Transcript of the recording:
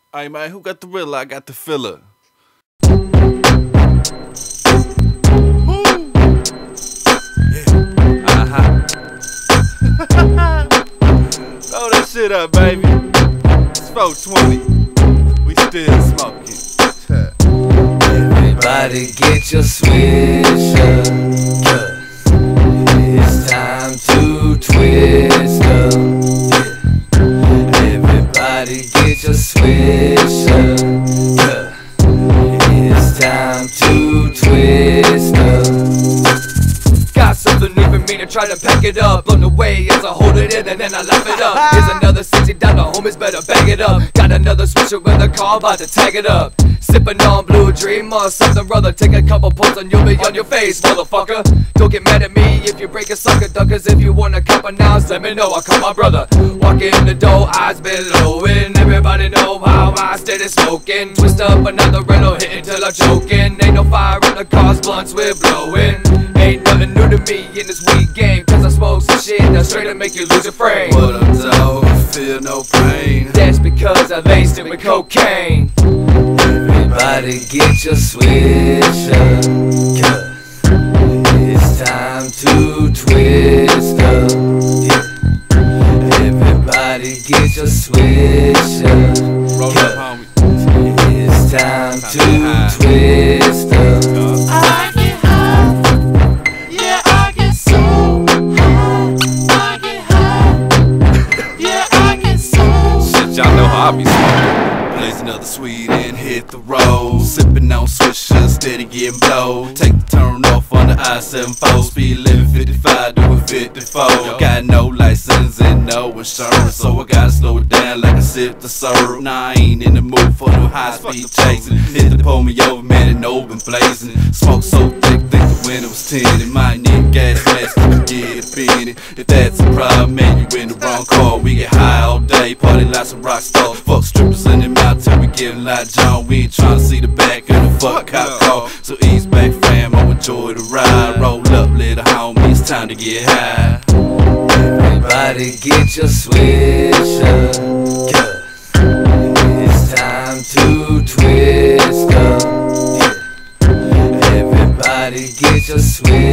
Hey man, who got the Rilla? I got the filler. Throw that shit up, baby. It's 420. We still smoking. Everybody get your swisher, 'cause it's time to twist up. Everybody get your swisher, 'cause it's time to twist up. Got something new for me to try to pack it up. On the way as I hold it in and then I laugh it up. Here's another $60 homies, better bag it up. Got another switcher with a car, about to tag it up. Sippin' on Blue Dream or something, brother. Take a couple pulls and you'll be on your face, motherfucker. Don't get mad at me if you break a sucker duckers. If you want a cup of nouns, let me know, I'll call my brother. Walk in the door, eyes billowing. Everybody know how I steady smoking. Twist up another riddle, hitting till I'm choking. Ain't no fire in the cars, blunts we're blowing. Ain't nothing new to me in this weed game, 'cause I smoke some shit that's straight to make you lose your frame. What up, dog? Feel no pain. That's because I laced it with cocaine. Everybody get your swisher, 'cause it's time to twist up. Yeah. Everybody get your swisher, Roll up, homie. it's time to twist up. I get high, yeah, I get so high. I get high, yeah, I get so Shit, y'all know how I be smoking. Blaze another sweet and hit the road. Sippin' on swishers, steady getting blow. Take the turn off on the I-74. Speed limit 55, doing 54. Got no license and no insurance, so I gotta slow it down like I sip the syrup. Nah, I ain't in the mood for no high-speed chasing. Hit the pull me over, man, and no been blazing. Smoke so thick, think the window was tinted. Might need gas mask to get up in it. If that's a problem, man, you in the wrong car. We get high all day, party lots of rock stars. Fuck strippers in the mouth till we getting like John. We ain't tryna see the back of the fuck cop car. So ease back, fam, I'll enjoy the ride. Roll up, little homie, it's time to get high. Everybody get your swisher, 'cause it's time to twist up. Yeah. Everybody get your swisher.